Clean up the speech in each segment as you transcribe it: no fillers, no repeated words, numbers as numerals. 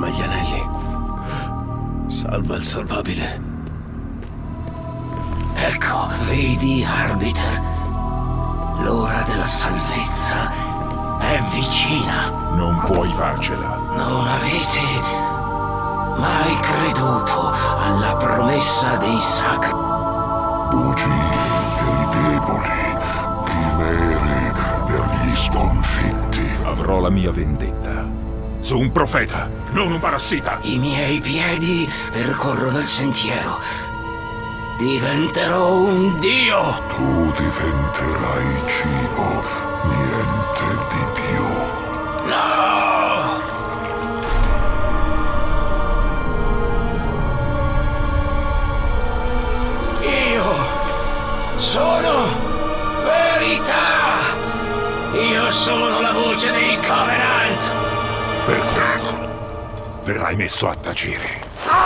Ferma gli anelli. Salva il salvabile. Ecco, vedi, Arbiter? L'ora della salvezza è vicina. Non puoi farcela. Non avete mai creduto alla promessa dei sacri. Bugie dei deboli, chimere per gli sconfitti. Avrò la mia vendetta. Su un profeta, non un parassita. I miei piedi percorrono il sentiero. Diventerò un dio. Tu diventerai cibo, niente di più. No! Io sono verità. Io sono la voce dei Covenant. Per questo verrai messo a tacere.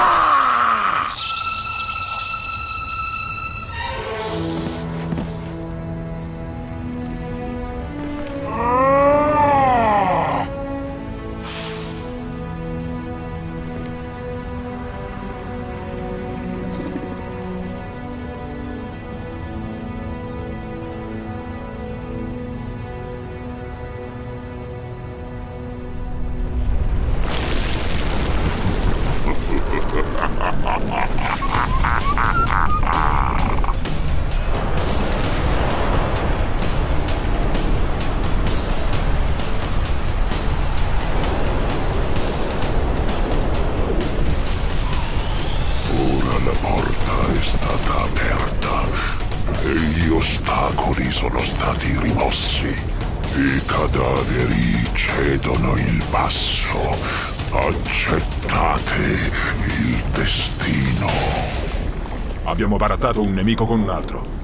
La porta è stata aperta e gli ostacoli sono stati rimossi. I cadaveri cedono il passo. Accettate il destino. Abbiamo barattato un nemico con un altro.